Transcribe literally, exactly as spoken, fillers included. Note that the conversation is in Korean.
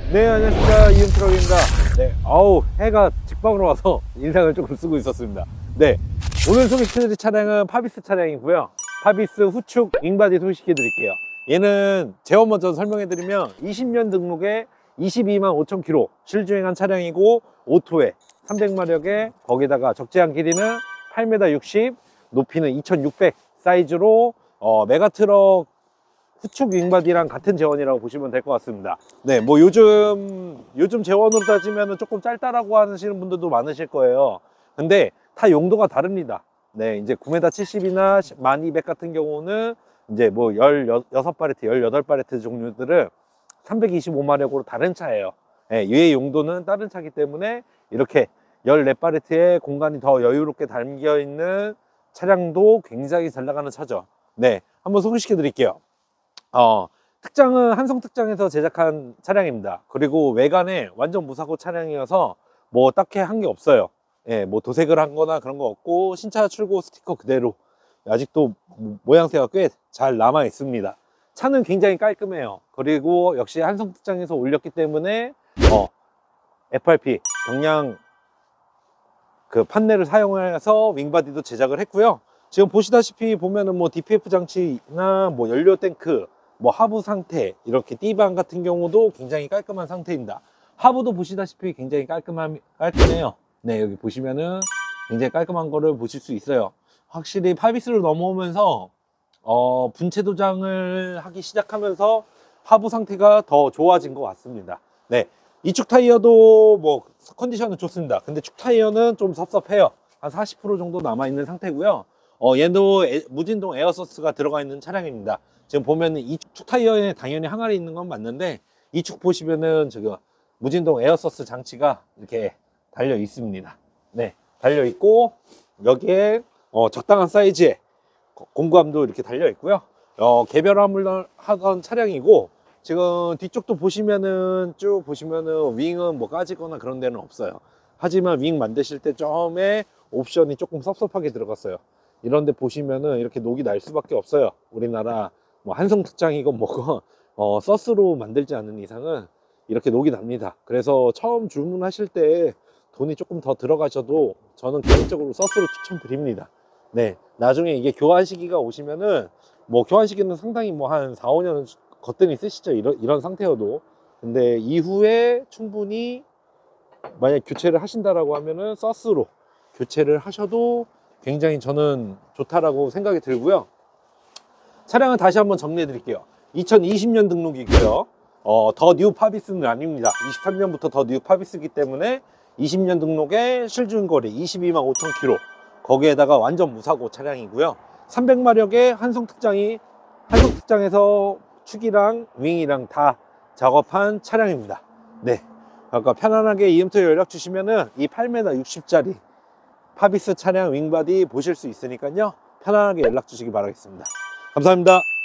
네, 안녕하십니까, 이음트럭입니다. 네, 아우 해가 직방으로 와서 인상을 조금 쓰고 있었습니다. 네, 오늘 소개시켜드릴 차량은 파비스 차량이고요. 파비스 후축 윙바디 소개시켜드릴게요. 얘는 제원 먼저 설명해드리면 이십 년 등록에 이십이만 오천 킬로미터 실주행한 차량이고, 오토에 삼백 마력에 거기다가 적재한 길이는 팔 미터 육십, 높이는 이천육백 사이즈로 어, 메가트럭 후축 윙바디랑 같은 제원이라고 보시면 될 것 같습니다. 네, 뭐 요즘 요즘 제원으로 따지면 조금 짧다라고 하시는 분들도 많으실 거예요. 근데 다 용도가 다릅니다. 네, 이제 구 미터 칠십이나 만 이백 같은 경우는 이제 뭐 십육 팔레트, 십팔 팔레트 종류들은 삼백이십오 마력으로 다른 차예요. 네, 얘의 용도는 다른 차기 때문에 이렇게 십사 팔레트의 공간이 더 여유롭게 담겨 있는 차량도 굉장히 잘 나가는 차죠. 네, 한번 소개시켜 드릴게요. 어, 특장은 한성 특장에서 제작한 차량입니다. 그리고 외관에 완전 무사고 차량이어서 뭐 딱히 한 게 없어요. 예, 뭐 도색을 한 거나 그런 거 없고, 신차 출고 스티커 그대로 아직도 모양새가 꽤 잘 남아 있습니다. 차는 굉장히 깔끔해요. 그리고 역시 한성 특장에서 올렸기 때문에 어, 에프알피 경량 그 판넬을 사용해서 윙바디도 제작을 했고요. 지금 보시다시피 보면은 뭐 디피에프 장치나 뭐 연료 탱크, 뭐 하부 상태, 이렇게 D방 같은 경우도 굉장히 깔끔한 상태입니다. 하부도 보시다시피 굉장히 깔끔함, 깔끔해요. 네, 여기 보시면은 굉장히 깔끔한 거를 보실 수 있어요. 확실히 파비스를 넘어오면서 어, 분체 도장을 하기 시작하면서 하부 상태가 더 좋아진 것 같습니다. 네, 이 축 타이어도 뭐 컨디션은 좋습니다. 근데 축 타이어는 좀 섭섭해요. 한 사십 퍼센트 정도 남아있는 상태고요. 어, 얘도 에, 무진동 에어서스가 들어가 있는 차량입니다. 지금 보면은 이 축 타이어에 당연히 항아리 있는 건 맞는데, 이 축 보시면은 저기 무진동 에어서스 장치가 이렇게 달려 있습니다. 네, 달려 있고, 여기에 어, 적당한 사이즈의 공구함도 이렇게 달려 있고요. 어, 개별화물 하던 차량이고, 지금 뒤쪽도 보시면은 쭉 보시면은 윙은 뭐 까지거나 그런 데는 없어요. 하지만 윙 만드실 때 처음에 옵션이 조금 섭섭하게 들어갔어요. 이런데 보시면은 이렇게 녹이 날 수밖에 없어요. 우리나라 뭐 한성 특장이건 뭐건 어, 서스로 만들지 않는 이상은 이렇게 녹이 납니다. 그래서 처음 주문하실 때 돈이 조금 더 들어가셔도 저는 개인적으로 서스로 추천드립니다. 네, 나중에 이게 교환 시기가 오시면은 뭐 교환 시기는 상당히 뭐 한 사, 오 년은 거뜬히 쓰시죠. 이런, 이런 상태여도. 근데 이후에 충분히 만약 교체를 하신다라고 하면은 서스로 교체를 하셔도 굉장히 저는 좋다라고 생각이 들고요. 차량은 다시 한번 정리해 드릴게요. 이천이십 년 등록이고요. 어, 더 뉴 파비스는 아닙니다. 이십삼 년부터 더 뉴 파비스이기 때문에 이십 년 등록에 실주행거리 이십이만 오천 킬로미터, 거기에다가 완전 무사고 차량이고요. 삼백 마력의 한성 특장이 한성 특장에서 축이랑 윙이랑 다 작업한 차량입니다. 네, 아까 편안하게 이음토에 연락 주시면은 이 팔 미터 육십짜리 파비스 차량 윙바디 보실 수 있으니까요, 편안하게 연락 주시기 바라겠습니다. 감사합니다.